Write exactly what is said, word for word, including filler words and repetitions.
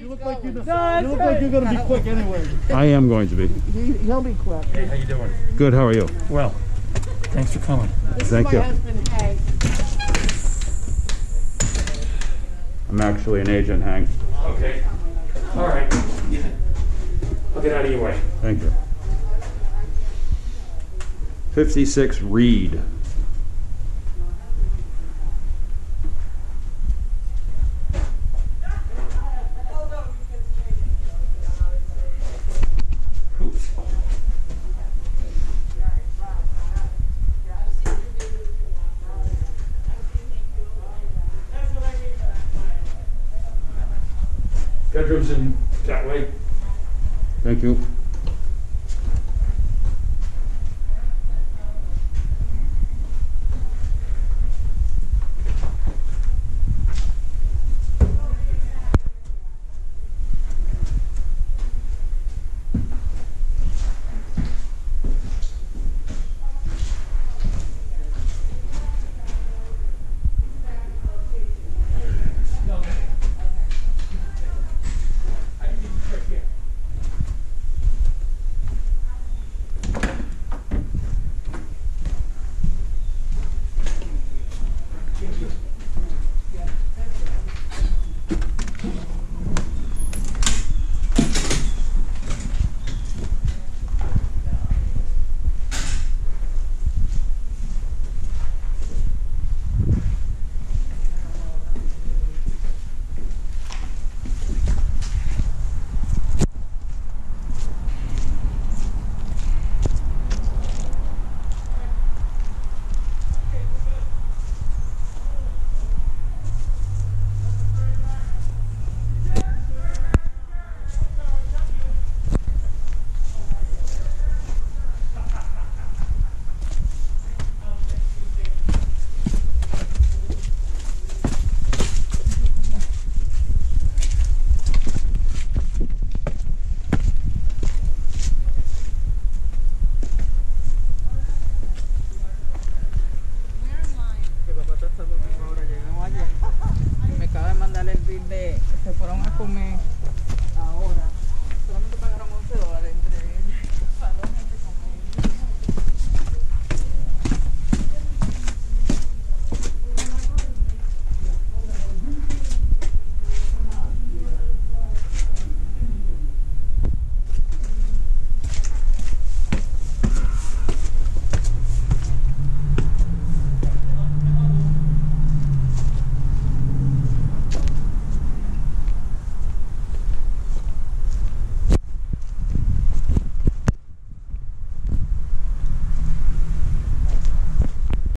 look like you're, no, you look like you're going to be quick anyway. I am going to be. He, he'll be quick. Hey, how you doing? Good, how are you? Well, thanks for coming. This Thank is you. my husband, Hank. I'm actually an agent, Hank. Okay. All right. I'll get out of your way. Thank you. fifty-six Reed. Oops. Bedrooms in that way. Thank you. Me acaba de mandar el bill de que se fueron a comer